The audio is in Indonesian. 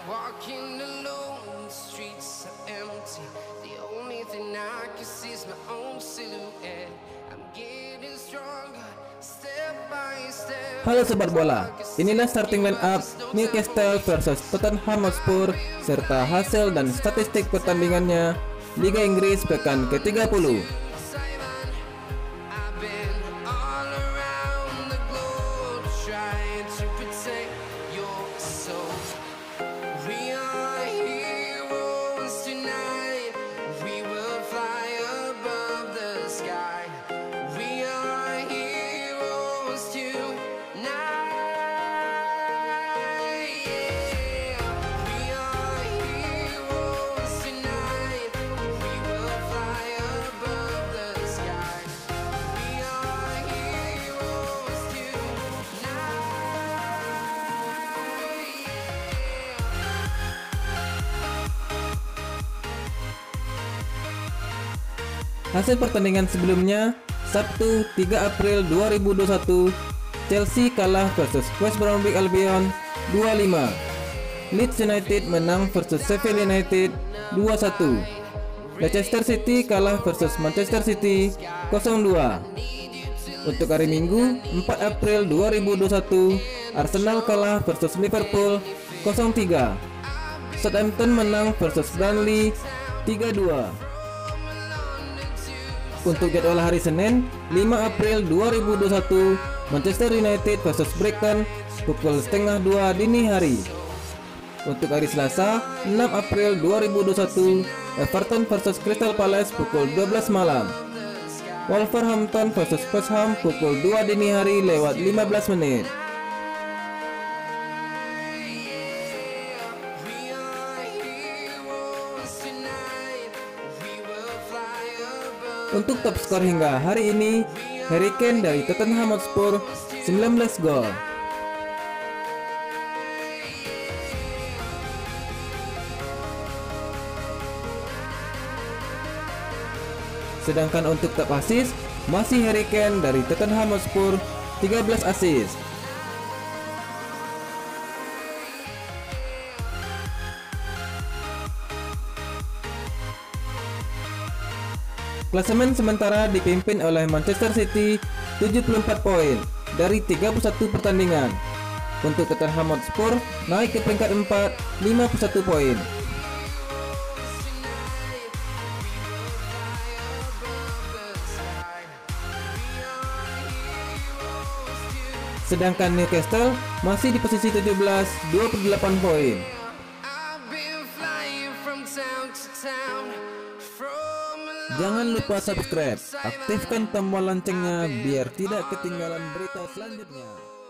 Walking alone, the streets are empty. The only thing I can see is my own silhouette. I'm getting stronger, step by step. Halo Sobat Bola, inilah starting line up Newcastle versus Tottenham Hotspur serta hasil dan statistik pertandingannya Liga Inggris pekan ke-30. Hasil pertandingan sebelumnya, Sabtu 3 April 2021, Chelsea kalah versus West Bromwich Albion 2-5. Leeds United menang versus Sheffield United 2-1. Leicester City kalah versus Manchester City 0-2. Untuk hari Minggu 4 April 2021, Arsenal kalah versus Liverpool 0-3. Southampton menang versus Burnley 3-2. Untuk jadwal hari Senin 5 April 2021, Manchester United versus Brighton pukul 1:30 dini hari. Untuk hari Selasa 6 April 2021, Everton versus Crystal Palace pukul 12 malam. Wolverhampton versus West Ham pukul 2 dini hari lewat 15 menit. Untuk top skor hingga hari ini, Harry Kane dari Tottenham Hotspur 19 gol. Sedangkan untuk top assist, masih Harry Kane dari Tottenham Hotspur 13 assist. Klasemen sementara dipimpin oleh Manchester City 74 poin dari 31 pertandingan. Untuk Tottenham Hotspur naik ke peringkat 4 51 poin. Sedangkan Newcastle masih di posisi 17 28 poin. Jangan lupa subscribe, aktifkan tombol loncengnya biar tidak ketinggalan berita selanjutnya.